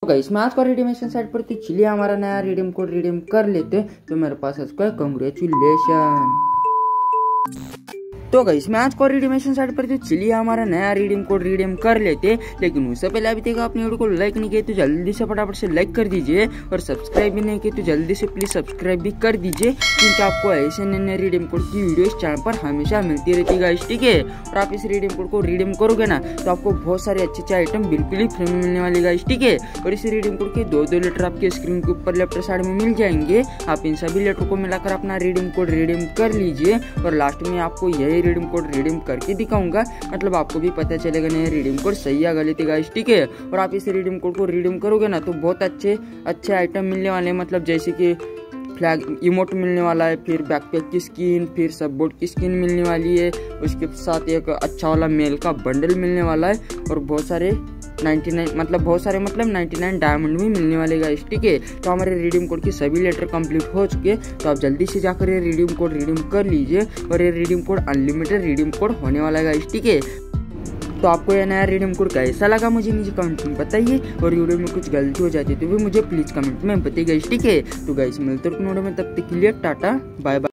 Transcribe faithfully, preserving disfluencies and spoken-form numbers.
तो गाइस मैं आज का रिडीमेशन साइट पर तो चलिए हमारा नया रिडीम कोड रिडीम कर लेते हैं। तो मेरे पास इसका कांग्रेचुलेशन। तो गाइस मैं आज को रिडीमेशन साइट पर तो चलिए हमारा नया रिडीम कोड रिडीम कर लेते, लेकिन उससे पहले अभी तक आपने वीडियो को लाइक नहीं किया तो जल्दी से फटाफट से लाइक कर दीजिए और सब्सक्राइब भी नहीं किया तो जल्दी से प्लीज सब्सक्राइब भी कर दीजिए, क्योंकि आपको ऐसे नए नए रिडीम कोड की वीडियो इस चैनल पर हमेशा मिलती रहती है गाइस, ठीक है। और आप इस रिडीम कोड को रिडीम करोगे ना तो आपको बहुत सारे अच्छे अच्छे आइटम बिल्कुल ही फ्री में मिलने वाले गाइस, ठीक है। और इस रिडीम कोड के दो दो लेटर आपके स्क्रीन के ऊपर लेफ्ट साइड में मिल जाएंगे। आप इन सभी लेटर को मिलाकर अपना रिडीम कोड रिडीम कर लीजिए और लास्ट में आपको यही रिडीम कोड रिडीम करके दिखाऊंगा, मतलब आपको भी पता चलेगा नहीं रिडीम कोड सही या गलत है गाइस, ठीक है। और आप इस रिडीम कोड को रिडीम करोगे ना तो बहुत अच्छे अच्छे आइटम मिलने वाले हैं, मतलब जैसे कि फ्लैग इमोट मिलने वाला है, फिर बैकपैक की स्किन, फिर सबबोर्ड की स्किन मिलने वाली है, उसके साथ एक अच्छा वाला मेल का बंडल मिलने वाला है और बहुत सारे निन्यानवे मतलब बहुत सारे मतलब निन्यानवे डायमंड भी मिलने वाले गाइस, ठीक है। तो हमारे रिडीम कोड के सभी लेटर कंप्लीट हो चुके, तो आप जल्दी से जाकर ये रिडीम कोड रिडीम कर लीजिए और ये redeem code unlimited redeem code होने वाला है गाइस, ठीक है। तो आपको यह नया रिडीम कोड कैसा लगा मुझे नीचे कमेंट में बताइए, और वीडियो में कुछ गलती हो जाती है तो भी मुझे प्लीज कमेंट में बताइए गाइस, ठीक है। तो गाइस मिलते हैं वीडियो में, तब तक के लिए टाटा बाय बाय।